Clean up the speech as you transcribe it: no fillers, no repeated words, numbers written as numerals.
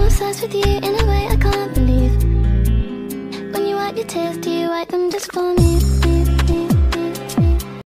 obsessed with you in a way I can't believe. When you wipe your tears, do you wipe them just for me?